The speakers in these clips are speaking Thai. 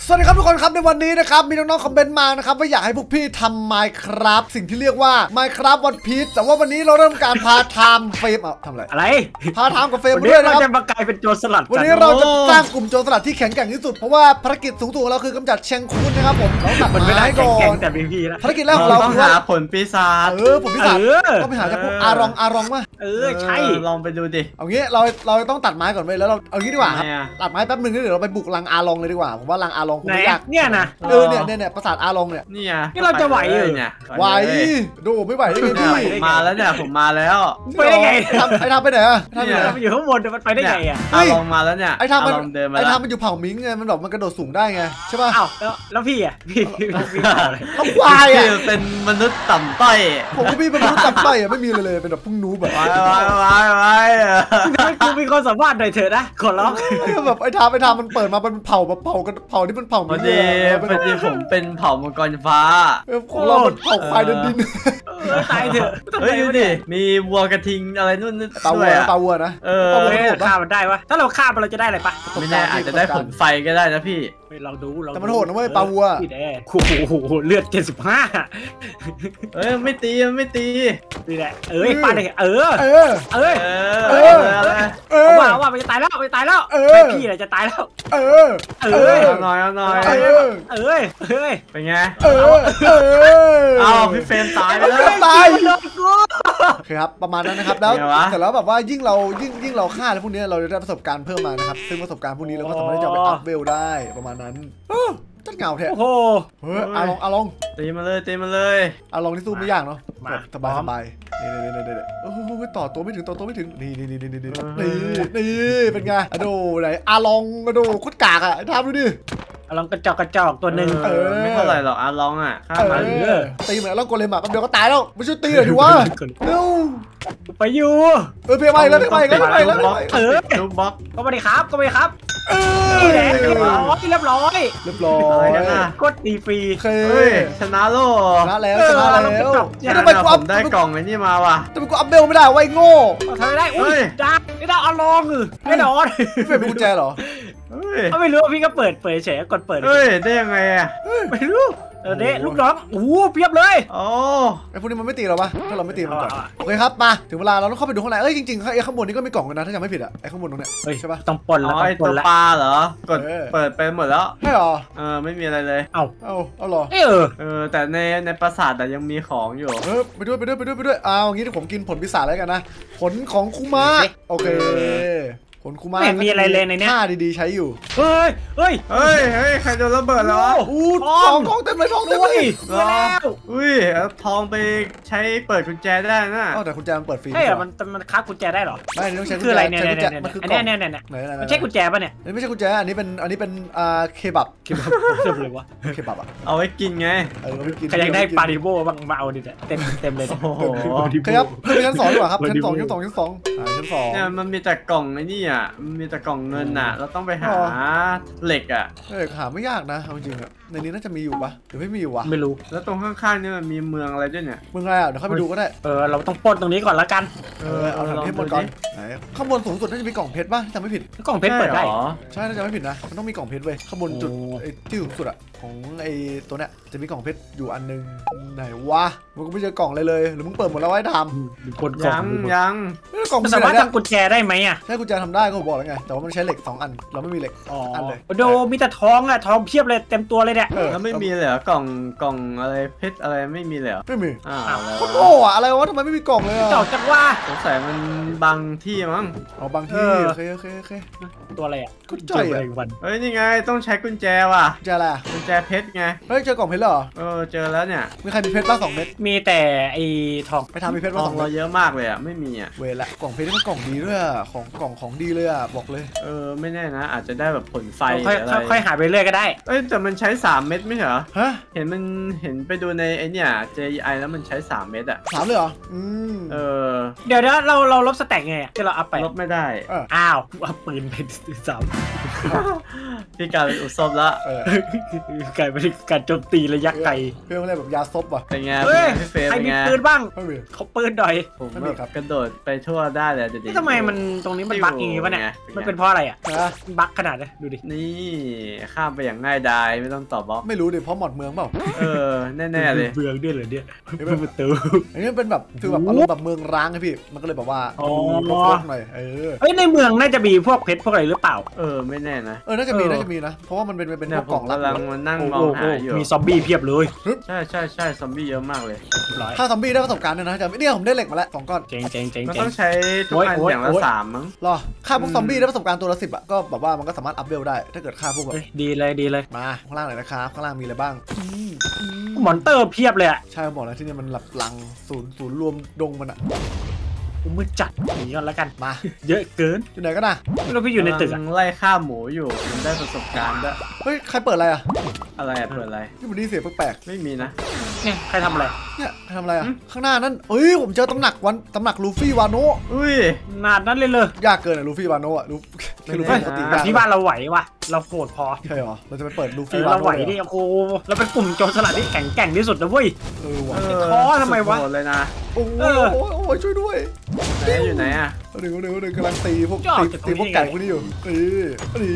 สวัสดีครับทุกคนครับในวันนี้นะครับมีน้องๆคอมเมนต์มานะครับว่าอยากให้พวกพี่ทำ Minecraft สิ่งที่เรียกว่า Minecraft One Piece แต่ว่าวันนี้เราเริ่มการพาทำเฟรมทำอะไรพาทำกับเฟรมมาด้วยนะครับเราจะมากลายเป็นโจรสลัดวันนี้เราจะสร้างกลุ่มโจรสลัดที่แข็งแกร่งที่สุดเพราะว่าภารกิจสูงสุดของเราคือกำจัดเชียงคูนนะครับผมเราตัดไม้ก่อนแต่พี่นะภารกิจแรกของเราต้องหาผลปีศาจผลปีศาจต้องไปหาจากพวกอารองมาใช่ลองไปดูดิเอางี้เราต้องตัดไม้ก่อนเว้ยแล้วเราเอางี้ดีกว่าครับตัดไม้แป๊บนึงแล้วเดี๋ยวเราไปบุกรังอารองเลยดีกว่าผมว่ารังอารองคงไม่ยากเนี่ยนะเนี่ยปราสาทอารองเนี่ยนี่เราจะไหวเนี่ยไหวดูไม่ไหวได้ไงพี่มาแล้วเนี่ยผมมาแล้วไปได้ไงไอ้ทำไปไหนอะทำอยู่ข้างบนมันไปได้ไงอะอารองมาแล้วเนี่ยไอ้ทำมันอยู่เผ่ามิงไงมันแบบมันกระโดดสูงได้ไงใช่ป่ะอ้าวแล้วพี่อะพี่เขาควายอะเป็นมนุษย์ต่ำต้อยผมก็พี่เป็นมนุษย์ต่ำต้อยอะไม่มีเลยเป็นแบบพุ่งนูแบบไปกูมีความสามารถหน่อยเถอะนะขอร้องแบบไอ้ทำมันเปิดมาเป็นเผ่าที่มันเผ่ามิงพอดีผมเป็นเผ่ามังกรฟ้าของเราเป็นเผ่าควายดินตายเถอะเฮ้ยดูดิมีวัวกระทิงอะไรนู่นปลาวัวนะฆ่ามันได้ปะถ้าเราฆ่ามันเราจะได้อะไรปะไม่แน่อาจจะได้ผลไฟก็ได้นะพี่เราดูแต่มันโหดนะเว้ยปลาวัวโอ้โหเลือด75 ไม่ตีนี่แหละปลาเลยว่ามันจะตายแล้วพี่อะไรจะตายแล้วหน่อยเป็นไงพี่เฟรมตายไปแล้วโอเคครับประมาณนั้นนะครับแล้วแต่แล้วแบบว่ายิ่งเราฆ่าแล้วพวกนี้เราจะได้ประสบการณ์เพิ่มมานะครับซึ่งประสบการณ์พวกนี้เราก็สามารถที่จะไปอัพเวลได้ประมาณนั้นจัดเงาแท้โอ้โหอาลองตีมาเลยอาลองที่สู้ไม่ยากเนาะสบายนี่โอ้โหต่อตัวไม่ถึงนี่เป็นไงอะดูไหนอาลองอะดูคุดกากอะทำดูดิอาลองกระจอกตัวหนึ่งไม่เท่าไหร่หรอกอาลองอ่ะข้ามาตีเหมือนแล้วโกเลมอะแป๊บเดียวก็ตายแล้วไม่ช่วยตีเลยดิวะเร็วไปอยู่เพียงไม่แล้วลูกบล็อกก็ไม่ได้ครับนี่แหละเรียบร้อยกดตีฟรีชนะโลชนะแล้วทำไมกูได้กล่องไอ้นี่มาว่ะทำไมกูอัพเบลไม่ได้ไว้โง่ทำไม่ได้ได้อาลองไม่นอนเป็นกุญแจเหรอไม่รู้พี่ก็เปิดเฉยกดเปิดได้ยังไงอ่ะไม่รู้เด็กลูกน้องเพียบเลยไอ้พวกนี้มันไม่ตีเราปะถ้าเราไม่ตีมันก่อนโอเคครับมาถึงเวลาเราต้องเข้าไปดูข้างในจริงๆไอ้ข้างบนนี้ก็มีกล่องกันนะถ้าจำไม่ผิดอะไอ้ข้างบนตรงเนี้ยใช่ปะต้องปนแล้วไอ้ตัวปลาเหรอกดเปิดไปหมดแล้วใช่หรอไม่มีอะไรเลยเอาหรอแต่ในปราสาทแต่ยังมีของอยู่ไปด้วยอย่างงี้ผมกินผลปีศาจแล้วกันนะผลของคุมะโอเคผลคุมะไม่มีอะไรเลยในนี้ท่าดีๆใช้อยู่เฮ้ยใครโดนระเบิดแล้วทองเต็มเลยแล้วทองไปใช้เปิดกุญแจได้นะแต่กุญแจมันเปิดฟรีใช่มันค้ากุญแจได้หรอไม่ต้องใช้กุญแจคืออะไรเนี่ยมันคือกล่องเนี่ยไม่ใช่กุญแจป่ะเนี่ยไม่ใช่กุญแจอันนี้เป็นเคบับเลยวะเคบับอะเอาไว้กินไงใครอยากได้ปาริโบบ้างมาเอาดิเต็มเลยโอ้โหครับขึ้นไปชั้น2ดีกว่าครับชั้น2 เนี่ยมันมีแต่กล่องไอ้นี่อ่ะมันมีแต่กล่องเงินอ่ะเราต้องไปหาเหล็กอ่ะหาไม่ยากนะเอาจริงๆอะในนี้น่าจะมีอยู่ปะหรือไม่มีอยู่วะไม่รู้แล้วตรงข้างๆนี่มันมีเมืองอะไรด้วยเนี่ยเมืองอะไรอ่ะเดี๋ยวค่อยไปดูก็ได้เราต้องปล้นตรงนี้ก่อนละกันเอาถังเพชรบนก่อนข้างบนสูงสุดน่าจะมีกล่องเพชรป่ะจำไม่ผิดกล่องเพชรเปิดได้ใช่น่าจะไม่ผิดนะมันต้องมีกล่องเพชรเว้ยข้างบนจุดที่สูงสุดอะของไอ้ตัวเนี้ยจะมีกล่องเพชรอยู่อันนึงไหนวะมึงก็ไม่เจอกล่องเลยหรือมึงเปิดหมดแล้วไว้ทำยังกล่องสามารถทำกุญแจได้ไหมอ่ะใช่กุญแจทำได้ก็บอกแล้วไงแต่ว่ามันใช้เหล็ก2 อันเราไม่มีเหล็กอันเลยดูมีแต่ทองอะทองเพียบเลยเต็มตัวเลยเนี่ยแล้วไม่มีเลยเหรอกล่องอะไรเพชรอะไรไม่มีเลยไม่มีคนโง่อะอะไรวะทำไมไม่มีกล่องเลยอะเจ้าจังว่าสงสัยมันบางที่มั้งบางที่โอเคตัวอะไรอ่ะกุญแจนี่ไงต้องใช้กุญแจว่ะกุญแจอะไรกุญแจเพชรไงเจอกล่องเพชรเหรอเจอแล้วเนี่ยมีใครมีเพชรบ้าง2 เม็ดมีแต่ไอ้ทองไปทำมีเพชรบ้าง2 เราเยอะมากเลยอ่ะไม่มีอ่ะเวละกล่องเพชรนี่มันกล่องดีด้วยของดีเลยอ่ะบอกเลยไม่แน่นะอาจจะได้แบบผลไฟอะไรค่อยหาไปเรื่อยก็ได้แต่มันใช้3 เม็ดไม่เหรอเห็นไปดูในไอเนี่ย JI แล้วมันใช้3 เม็ดอ่ะ 3เลยเหรอเดี๋ยวเราลบสแต็กไงที่เราอัพไปลบไม่ได้อ้าวเอาปืนไปซ้ำพี่กลายเป็นอุศบละไก่เป็นการโจมตีระยะไกลเพื่อนอะไรแบบยาซบว่ะเป็นไงเฮ้ยพี่เฟรมใครเป็นมีไงปืนบ้างไม่มีเขาปืนหน่อยผมไม่มีแบบครับกระโดดไปทั่วได้เลยเดี๋ยวทำไมมันตรงนี้มันบั๊กอย่างงี้วะเนี่ยมันเป็นเพราะอะไรอ่ะนะมันบั๊กขนาดนี้ดูดินี่ข้ามไปอย่างง่ายดายไม่ต้องต่อบล็อกไม่รู้ดิเพราะหมอดเมืองเปล่าแน่ๆเลยเบืองด้วยเหรอเนี่ยประตูอันนี้เป็นแบบคือแบบอารมณ์แบบเมืองร้างไงพี่มันก็เลยแบบว่าอ๋อดูรกๆหน่อยเเฮ้ยในเมืองน่าจะมีพวกเพชรพวกอะไรหรือเปล่าไม่แน่นะน่าจะมีนะเพราะว่ามันเป็นพเนี่วย กผกล่อมงลับกำลังมานั่งมองหาอยู่มีซอมบี้เพียบเลยใช่ซอมบี้เยอะมากเลยร้อยถ้าซอมบี้ได้ประสบการณ์ด้วยนะจะเนี่ยผมได้เหล็กมาแล้ว2 ก้อนเจ๋งมันต้องใช้ทุกอันอย่างละ3มั้งรอฆ่าพวกซอมบี้ได้ประสบการณ์ตัวละ10ก็แบบว่ามันก็สามารถอัพเวลได้ถ้าเกิดฆ่าพวกแบบดีเลยมาข้างล่างหน่อยนะครับข้างล่างมีอะไรบ้างมอนเตอร์เพียบเลยอ่ะใช่บอกแล้วที่นี่มันหลับลังศูนย์รวมดงมันอะมือจัดอย่างนี้ก่อนแล้วกันมาเยอะเกินอยู่ไหนกันนะไม่รู้พี่อยู่ในตึกอ่ะไล่ฆ่าหมูอยู่มันได้ประสบการณ์ด้วยเฮ้ยใครเปิดอะไรอะอะไรเปิดอะไรนี่มันดีเสียงแปลกไม่มีนะเนี่ยใครทำอะไรๆเนี่ยใครทำอะไรอะข้างหน้านั่นเฮ้ยผมเจอตำหนักลูฟี่วาโนะอุ้ยนาดนั้นเลยยากเกินอะลูฟี่วาโนะอะคือลูฟี่ปกติแต่ยากที่บ้านเราไหววะเราโกรธพอใช่เหรอเราจะไปเปิดลูฟี่วาเราโนะไหวดิโอ้โหเราเป็นกลุ่มโจรสลัดที่แข็งแกร่งที่สุดนะเว้ยว่ะท้อทำไมวะสุดโหดเลยนะโอ้ยช่วยด้วยไหนอยู่ไหนอ่ะเดี๋ยวกำลังตีพวกไก่พวกนี้อยู่นี่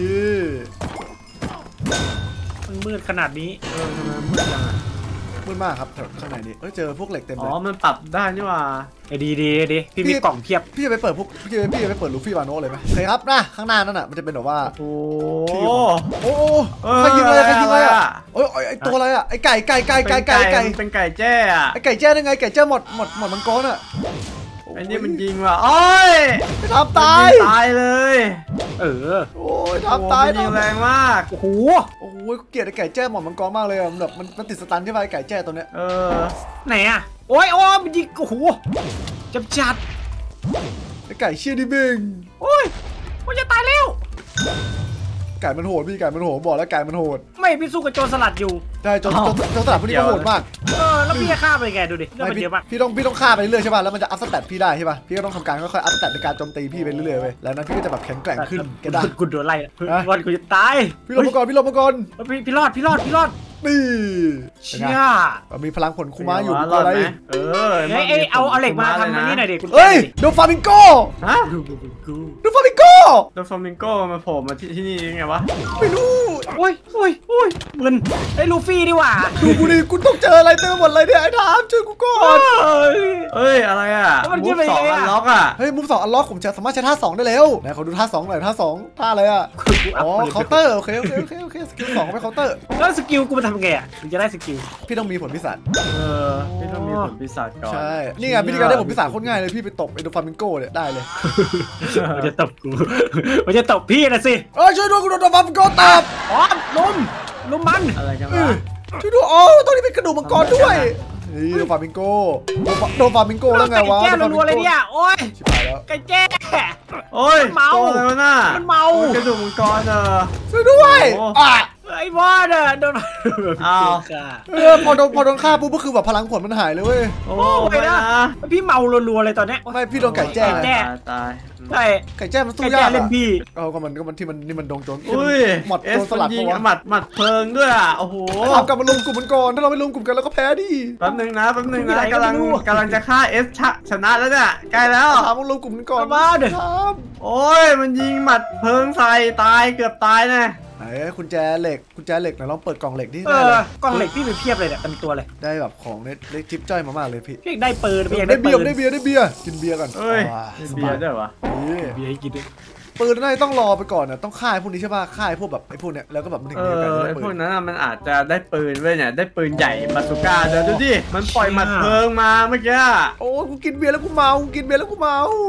มันมืดขนาดนี้ทำไมมืดจังอ่ะมืดมากครับข้างในนี้เจอพวกเหล็กเต็มอ๋เลอย มันปรับได้นี่หว่าไอ้ดีพี่มีกล่องเพียบพี่จะไปเปิดลูฟี่วาโนะเลยไหมโอเคครับนะข้างหน้านั่นน่ะมันจะเป็นแบบว่าโอ้โอ้ใครยิงอะไรอ่ะโอ้ยไอตัวอะไรอ่ะไอไก่เป็นไก่แจ้อ่ะไอไก่แจ้ได้ไงไก่แจ้หมดมังกรอ่ะไอ้นี่มันยิงว่ะโอ้ยทำตายตายเลยโอ้ยทำตายยิงแรงมากโอ้โหโอ้ยเกลียดไอไก่แจ้หมดมังกรมากเลยอ่ะแบบมันติดสตันที่ไอไก่แจ้ตัวเนี้ยไหนอ่ะโอ้ยมันยิงโอ้โหจัดไอไก่เชี่ยดิเบงโอ้ยมันจะตายแล้วไก่มันโหดพี่ไก่มันโหดบอกแล้วไก่มันโหดไม่พี่สู้กับโจรสลัดอยู่ใช่จนสลับพวกนี้ก็โหดมากแล้วพี่จะฆ่าไปไงดูดิเรื่องมันเยอะมากพี่ต้องฆ่าไปเรื่อยใช่ป่ะแล้วมันจะอัพสเตตพี่ได้ใช่ป่ะพี่ก็ต้องทำการค่อยๆอัพสเตตในการโจมตีพี่ไปเรื่อยๆไปแล้วนั้นพี่ก็จะแบบแข็งแกร่งขึ้นก็ได้กูโดนไล่วันกูจะตายพี่ลงมาก่อนพี่รอดพี่รอดนี่เชี่ยมีพลังผลคูมาอยู่รตัอวดอะไรไหมเอาเหล็กมาทำนี่หน่อยดิคุณเฮ้ยโดฟามิงโกฮะโดฟามิงโกโดฟามิงโกมาโผล่มาที่นี่ยังไงวะไม่รู้โอ้ยมึนไอ้ลูฟี่ดีกว่าดูกูดิกูต้องเจออะไรเต็มหมดเลยเนี่ยไอ้ทามช่วยกูก่อนเอ้ยอะไรอ่ะมูฟ2อันล็อกอ่ะเฮ้ยมุม2อันล็อกผมจะสามารถใช้ท่า2ได้แล้วไหนขอดูท่า2หน่อยท่า2ท่าอะไรอ่ะอ๋อเคาน์เตอร์โอเคสกิล2ไปเคาน์เตอร์แล้วสกิลกูมาทำไงอ่ะถึงจะได้สกิลพี่ต้องมีผลพิศาจพี่ต้องมีผลปีศาจก่อนใช่นี่ไงวิธีการได้ผลพิศาจโคตรง่ายเลยพี่ไปตบไอ้โดฟามิงโกเนี่ยได้เลยมันจะตบกูมันจะตบพี่นะสิช่วยด้วยกูโดนโดฟามิงโกตบอ๋อลุมมันอะไรกันวะช่วยด้วยตรงนี้เป็นกระดูกมังกรด้วยนี่โดฟามิงโกแล้วไงวะไก่แจ้รัวๆเลยเนี่ยโอ้ยชิบหายแล้วไก่แจ้โอ้ยตัวอะไรวะน่ะมันเมากระดูกมังกรช่วยด้วยอ่ะไอ้บอสโดนพอโดนฆ่าปุ๊บก็คือแบบพลังผลมันหายเลยเว้ยโอ้ไปนะพี่เมารัวๆเลยตอนเนี้ยไม่พี่โดนไก่แจ้ตายใช่ไก่แจ้มันสู้ไก่ยาแจ้กเล่นพี่ก็มันที่มันนี่มันดงโจรอุ้ยหมดโจรสลัดยิงปะวะหมัดเพลิงด้วยอ่ะโอ้โหเรากลับมาลุมกลุ่มมันก่อนถ้าเราไม่ลุมกลุ่มกันเราก็แพ้ดิแป๊บนึงนะกำลังจะฆ่าเอสชนะแล้วเนี่ยใกล้แล้วถามว่าลุมกลุ่มกันก่อนมาเด้อครับโอ้ยมันยิงหมัดเพลิงใส่ตายเกือบตายแน่ไหนกุญแจเหล็กไหนลองเปิดกล่องเหล็กดิกล่องเหล็กพี่มีเพียบเลยเนี่ยเต็มตัวเลยได้แบบของเล็กจิ๊บจ้อยมากๆเลยพี่พี่ได้ปืนพี่อยากได้ได้เบีปืยร์นได้เบียร์กินเบียร์ก่อนเอ้ยเบียร์ด้วยวะเบียร์ให้กินด้วยปืนน่าจะต้องรอไปก่อนนะต้องฆ่าพวกนี้ใช่ป่ะฆ่าพวกแบบไอ้พวกเนี้ยแล้วก็แบบมันถึงจะกลายเป็นไอ้ปืพวกนนั้นมันอาจจะได้ปืนเว้ยเนี่ยได้ปืนใหญ่บาซูก้าเดี๋ยวดูดิมันปล่อยหมัดเพลิงมาเมื่อกี้โอ้กูกินเบียร์แล้วกูเมาโอ้กินเบียร์แล้ว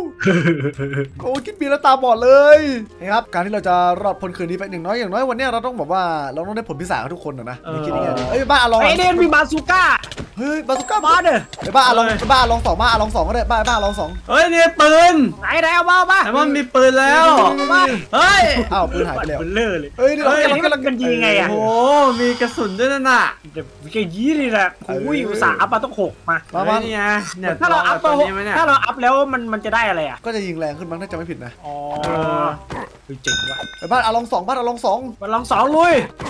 ตาบอดเลยนะครับการที่เราจะรอดพ้นคืนนี้ไปอย่างน้อยวันนี้เราต้องแบบว่าเราต้องได้ผลพิศาจกับทุกคนนะไม่คิดยังไงเอ้ยบ้าลองไอเดนมีบาซูก้าเฮ้ยบาสุก้ามาเด้อไอ้บ้าลอง2บ้าลอง2ก็ได้บ้าลอง2 เฮ้ยนี่ปืนไหนเอามาไอ้มันมีปืนแล้วเฮ้ยอ้าวปืนหายไปแล้วมันเล่อเลยเฮ้ยนี่เรานี่มันยิงไงอ่ะโอ้มีกระสุนด้วยนั่นน่ะจะแค่ยี่เลยแหละอุ้ยอุตส่าห์อัพมาต้อง6มานี่ไงเนี่ยถ้าเราอัพตัวตัวนี้ไหมเนี่ยถ้าเราอัพแล้วมันจะได้อะไรอ่ะก็จะยิงแรงขึ้นมั้งถ้าจะไม่ผิดนะอ๋อเจ๋งว่ะไอ้บ้าลอง2บ้าลอง2 มาลอง2ลุย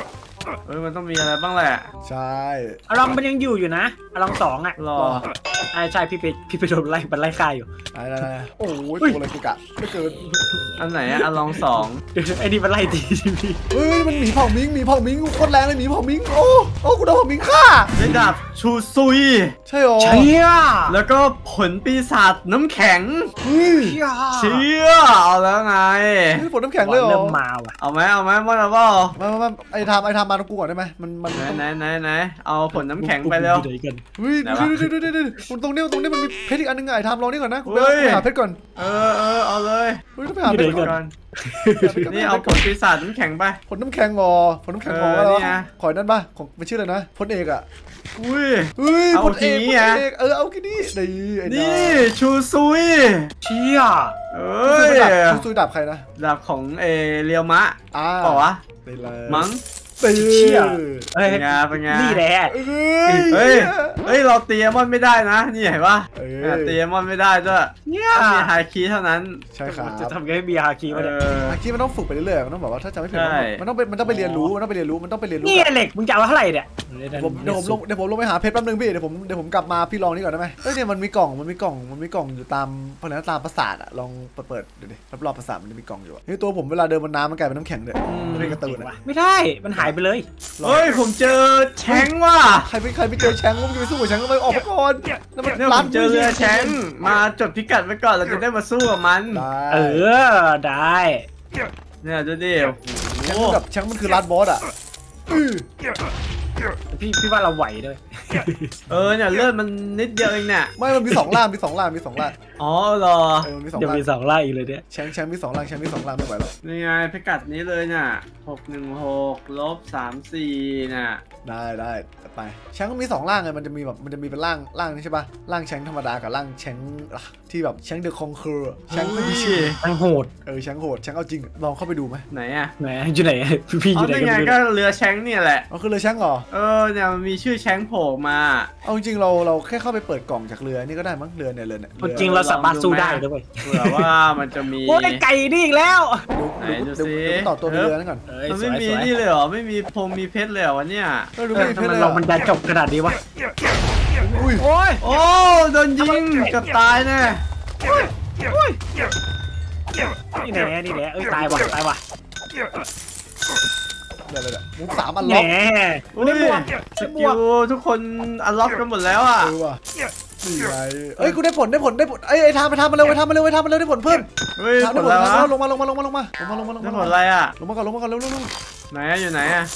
มันต้องมีอะไรบ้างแหละใช่อลองมันยังอยู่นะอลอง2อ่ะรอใช่พี่ไปโดนไล่มันไล่ฆ่าอยู่อะไรโอ้ยตัวอะไรกูกะไม่เกินอันไหนอะลอง2 ไอ้นี่มันไล่ตีพี่เฮ้ยมันหมีเผ่ามิงโคตรแรงเลยหมีเผ่ามิงโอ้กูโดนเผ่ามิงฆ่าได้ดาบชูซุยใช่หรอเชี่ยแล้วก็ผลปีศาจน้ำแข็งเชี่ยเอาแล้วไงผลน้ำแข็งเลยเหรอเริ่มมาว่ะเอาไหมมอนเอาเปล่ามาไอ้ทำมาตรงกูก่อนได้ไหมมันไหนเอาผลน้ำแข็งไปเร็วเฮ้ยดูตรงนี้มันมีเพชรอีกอันนึงไอ้ทำรอนี่ก่อนนะกูไปหาเพชรก่อนเอาเลยต้องไปหาเพชรก่อนนี่เอาผลปีศาจน้ำแข็งไปผลน้ำแข็งผลน้ำแข็งของอะไรขอนั่นป่ะของไม่ชื่ออะไรนะพลเอกอ่ะเอาพลเอกเอากี่นี่ชูซุยเชี่ยชูซุยดาบใครนะดาบของเรียวมะบอกวะมั้งเชี่ยเป็นไงนี่แหละเฮ้ยเราเตียมอนไม่ได้นะนี่เห็นปะเตียมอนไม่ได้ด้วยเนี่ยมีฮาคิเท่านั้นใช่ครับจะทำไงให้มีฮาคิฮาคิมันต้องฝึกไปเรื่อยๆมันต้องบอกว่าถ้าจำไม่ผิดมันต้องไปเรียนรู้นี่เหล็กมึงจะเอาเท่าไหร่เนี่ยเดี๋ยวผมลงไปหาเพชรแป๊บนึงพี่เดี๋ยวผมกลับมาพี่ลองนี่ก่อนได้ไหมเนี่ยมันมีกล่องอยู่ตามพนักตามปราสาทอะลองเปิดดูดิรอบปราสาทมันจะมีกล่องอยู่นี่ตัวผมเวลาเดินบนน้ำมันกลายเป็นน้ำแข็งเลยไม่ได้กระตือนะไม่ได้มันหายไปเลยเฮ้ยผมเจอแชงว่ะใครไปเจอแชงผมจะไปสู้กับแชงก็ไปออกไปก่อนแล้วผมเจอเรือแชงมาจดพิกัดไว้ก่อนเราจะได้มาสู้กับมันได้เนี่ยดูดิแชงมันคือรัดบอสอ่ะพี่ว่าเราไหวด้วยเนี่ยเลือดมันนิดเดียวเองเนี่ยไม่มันมี2 ล่างอ๋อเหรอเดี๋ยวมี2 ล่างอีกเลยเนี่ยแชงมี2 ล่างไม่ไหวหรอกนี่ไงพิกัดนี้เลยน่ะ616-34น่ะได้ไปแชงก็มี2 ล่างไงมันจะมีเป็นล่างนี่ใช่ป่ะล่างแชงธรรมดากับล่างแชงที่แบบแชงเดอะคองเคอร์แชงไม่มีชื่อแชงโหดแชงโหดแชงเอาจริงลองเข้าไปดูไหมไหนอยู่ไหนพี่อยู่ไหนก็เรือแชงเนี่ยแหละคือเรือแชงเหรอเนี่ยมันมีชื่อแชงโผล่มาเอาจริงเราแค่เข้าไปเปิดกล่องจากเรือนี่ก็ได้มั้งเรือเนี่ยจริงเราสามารถสู้ได้ด้วยเผื่อว่ามันจะมีโอ้ยไก่นี่อีกแล้วเดี๋ยวต่อตัวเรือนั่นก่อนมันไม่มีนี่เลยเหรอไม่มีมีเพชรเลยเหรอวันเนี้ยทำไมเรามันจะจบขนาดนี้วะโอ้โดนยิงกับตายแน่นี่แหละตายว่ะมุก3 อันล็อกสกิลทุกคนอันล็อกกันหมดแล้วอ่ะกูได้ผลทำมาเร็วได้ผลเพิ่มผลแล้วลงมาได้ผลอะไรอ่ะลงมาก่อนเร็วไหนอยู่ไหนอ่ะ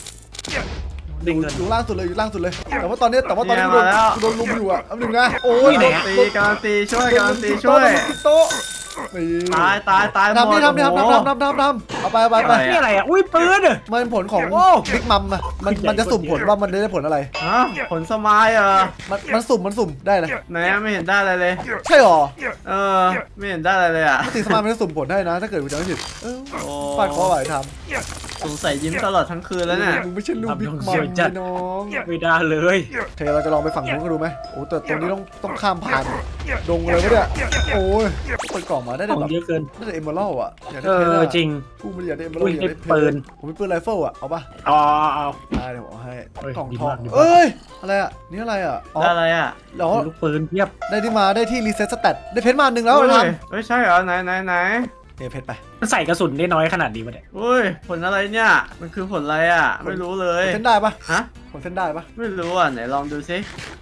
อยู่ล่างสุดเลยแต่ว่าตอนนี้โดนลุมอยู่อ่ะอันหนึ่งนะโอ้ยการตีช่วยโต๊ะตายทำเอาไปนี่อะไรอ่ะอุ้ยปืนมันผลของบิ๊กมัมมันจะสุ่มผลว่ามันได้ผลอะไรผลสมายมันสุ่มได้เลยไหนไม่เห็นได้อะไรเลยใช่หรอไม่เห็นได้อะไรเลยอ่ะตีสมายมันจะสุ่มผลได้นะถ้าเกิดคุณจะไม่ผิดฟาดคอไหวทำสงสัยยิ้มตลอดทั้งคืนแล้วเนี่ยมึงไม่ใช่ลูกบิ๊กมัมน้องไม่ได้เลยเราจะลองไปฝั่งนู้นกันดูไหมโอ้แต่ตรงนี้ต้องข้ามผ่านดงเลยเนี่ยโอ้ยเปิดกล่องมาได้แบบเยอะเกินได้เอเมอรัลด์อ่ะจริงกูไม่อยากได้เอเมอรัลด์อยากได้ปืนผมมีปืนไรเฟิลอ่ะเอาป่ะเอาได้เดี๋ยวเอาให้กล่องทองอะไรอ่ะนี่อะไรอ่ะอะไรอ่ะลูกปืนเทียบได้ที่รีเซ็ตสเตตได้เพชรมา1แล้วทำไม่ใช่เหรอไหนเพชรไปมันใส่กระสุนได้น้อยขนาดนี้ปะเนี่ยผลอะไรเนี่ยมันคือผลอะไรอ่ะไม่รู้เลยเส้นได้ปะผลเส้นได้ปะไม่รู้อ่ะไหนลองดูซิ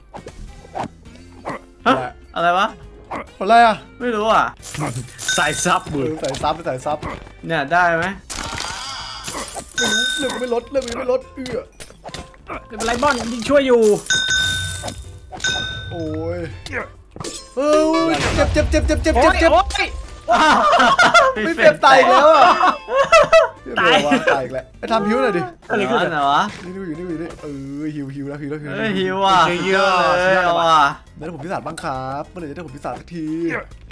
อะไรวะผลอะไรอ่ะไม่รู้อ่ะใส่ซับใส่ซับเนี่ยได้ไหมเรื่องไม่ลดไม่เป็นไรบอนยิงช่วยอยู่โอ้ยเจ็บไม่เจ็บตายแล้วอ่ะตายอีกแล้วไอ้ทำฮิวหน่อยดิอะไรขึ้นเหรอวะนี่ฮิวแล้วฮิวอ่ะเดี๋ยวผมพิศาจบ้างครับเมื่อไหร่จะได้ผมพิศาจสักที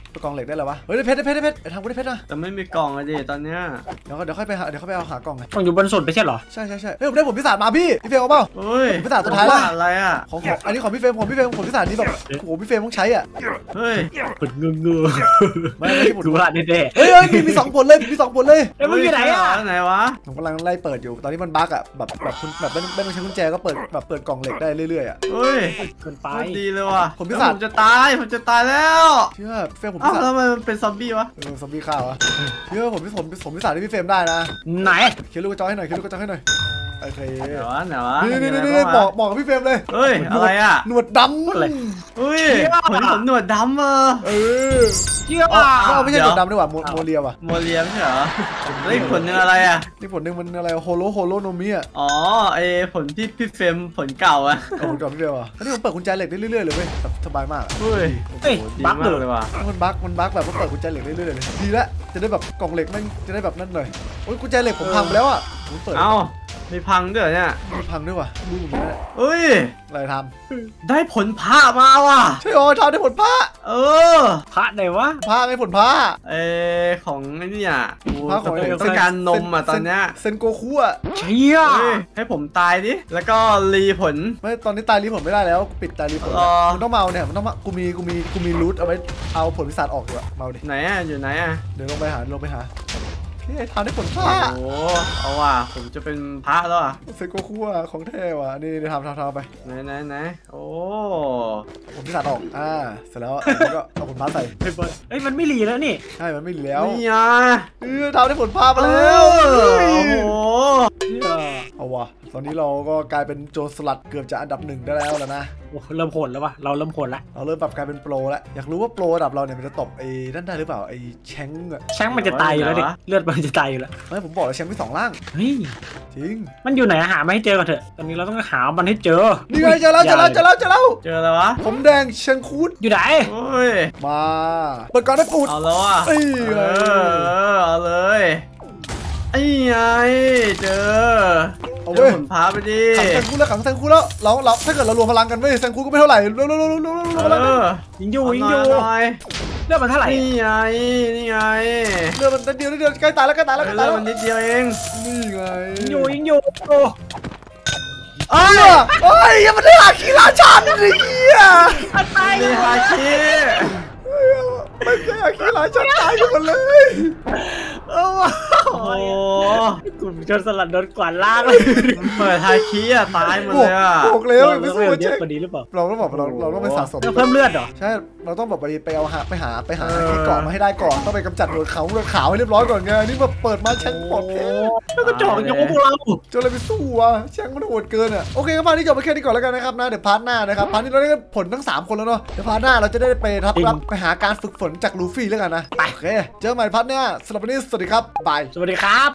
กล่องเหล็กได้แล้ววะเฮ้ยเพชรทำกูได้เพชรนะแต่ไม่มีกล่องอะดิตอนเนี้ยเดี๋ยวค่อยไปเอาหากล่องไงต้องอยู่บนสุดไปใช่เหรอใช่เฮ้ยผมได้ผลพิศาจมาพี่เฟรมเอาเปล่าเฮ้ยพิศาจสุดท้ายละอะไรอ่ะของอันนี้ของพี่เฟรมผลพิศาจนี้แบบโอ้โหพี่เฟรมต้องใช้อ่ะเฮ้ยผลเงือไม่ใช่ผลกูว่าแน่เฮ้ยมี2ผลเลยมี2ผลเลยๆแล้วมึงอยู่ไหนอ่ะไหนวะผมกำลังไล่เปิดอยู่ตอนนี้มันบั๊กอ่ะแบบคุณแบบไม่ต้องใช้กุญแจก็เปิดแบบเปิดกล่องเหล็กได้เรื่อยๆอ่ะเฮ้ยเกินไปโคตรดีเลยว่ะผมพิศาจผมจะตายแล้วเชื่อเฟรมผมอ้าพิวศาจทำไมมันเป็นซอมบี้วะซอมบี้ข้าวอ่ะเชื่อผมพิศาจที่พี่เฟรมได้นะไหนเขียนลูกกระจอกให้หน่อยโอเคไหนวะนี่บอกกับพี่เฟรมเลยเฮ้ยอะไรอ่ะหนวดดำเฮ้ยผมหนวดดำอ่ะเชื่อเอาไม่ใช่หนวดดำด้วยว่ะโมเรียว่ะโมเลียไม่ใช่เหรอแล้วอีกผลนึงอะไรอ่ะนี่ผลหนึ่งมันอะไรโฮโลโนมิอ่ะอ๋อไอผลที่พี่เฟรมผลเก่าอ่ะเอาผลก่อนพี่เฟรมอ่ะอันนี้ผมเปิดกุญแจเหล็กได้เรื่อยๆเลยเว้ยสบายมากเฮ้ยเฮ้ยดีบั๊กมากเลยว่ะมันบั๊กแบบว่าเปิดกุญแจเหล็กเรื่อยๆเลยดีละจะได้แบบกล่องเหล็กมันจะได้แบบนั่นเลยโอ้ยกุญแจเหล็กผมพังไปแล้วอ่ะผมเปิดเอ้ามีพังด้วยเหรอเนี่ยมันพังด้วยว่ะดูผมไม่ได้เฮ้ยอะไรทได้ผลพระมาว่ะำใช่อ๋อทำได้ผลผ้าเออพระไหนวะผ้าไงผลผ้าของไอ้นี่อ่ะพระของต้องการนมอ่ะตอนเนี้ยเซนโกคุอ่ะเชี่ยเฮ้ยให้ผมตายดิแล้วก็รีผลไม่ตอนนี้ตายรีผมไม่ได้แล้วปิดตายรีผมอ๋อมันต้องเมาเนี่ยมันต้องมากูมีรูทเอาไว้เอาผลวิสาจออกดีกว่าเมาดิไหนอ่ะอยู่ไหนอ่ะเดี๋ยวลงไปหาพี่ทำได้ผลผ้าโอ้เอาว่ะผมจะเป็นพระแล้วอ่ะเซนโกคุอ่ะของแท้ว่ะนี่ทำไปไหนโอ้ผลวิสาจออกเสร็จแล้วแล้วก็เอาผลผ้าใส่เฮ้ยมันไม่หลีแล้วนี่ใช่มันไม่เหลือแล้วนี่อ่ะทำได้ผลผ้ามาแล้วโอ้โหเอาวะตอนนี้เราก็กลายเป็นโจรสลัดเกือบจะอันดับ1ได้แล้วนะโอ้เริ่มโหดแล้ววะเราเริ่มโหดแล้วเราเริ่มแบบกลายเป็นโปรแล้วอยากรู้ว่าโปรระดับเราเนี่ยมันจะตบไอ้นั่นได้หรือเปล่าไอ้แชงก์อะแชงมันจะตายอยู่แล้วดิเลือดมันจะตายอยู่แล้วไม่ผมบอกแล้วแชงก์มี2ร่างเฮ้ยจริงมันอยู่ไหนหามาให้เจอก่อนเถอะตอนนี้เราต้องหามันให้เจอนี่ไงเจอแล้วเจอแล้ววะผมแดงเชียงคูดอยู่ไหนโอ้ยมาเปิดก่อนได้ปูดเอาแล้วอ่ะเอ้ยเอาเลยไอ้ไงเจอเอาเจเว้อย ผลพาไปดิขังแซงคูดแล้วเราถ้าเกิดเรารวมพลังกันเว้ยแซงคูดก็ไม่เท่าไหร่รวมพลังกันยิงอยู่หน่อยเลือดมันเท่าไหร่นี่ไงเรือมันนิดเดียวใกล้ตายแล้วเรื่องมันนิดเดียวเองนี่ไงยิงอยู่โอ้เอ้ยยังไม่ได้หาขี้ราชันเลยอ่ะตายนี่ฮาคิไม่ได้หาขี้ราชันตายกันหมดเลยโอ้โอ้โหกลุ่มจนสลัดโดนกวาดล่างเลยเปิดฮาคิอ่ะตายหมดเลยอ่ะบอกแล้วไม่สู้เยเช็อะคกว่านี้หรือเปล่าเราต้องบอกเราต้องไปสะสมเพิ่มเลือดเหรอใช่เราต้องแบบไปเอาไปหาที่เกาะมาให้ได้ก่อนต้องไปกำจัดหนวดขาวให้เรียบร้อยก่อนไงนี่มาเปิดมาแชงปลดแพ้แล้วก็จ่อยังพวกเราจนเราไปสู้อ่ะแชงมันโหดเกินอ่ะโอเคครับพาร์ทนี้จบไปแค่นี้ก่อนแล้วกันนะครับนะเดี๋ยวพาร์ทหน้านะครับพาร์ทนี้เราได้ผลทั้ง3คนแล้วเนาะเดี๋ยวพาร์ทหน้าเราจะได้ไปรับไปหาการฝึกฝนจากลูฟี่แล้วกันนะโอเคเจอกันใหม่พาร์ทหน้าสำหรับวันนี้สวัสดีครับบายสวัสดีครับ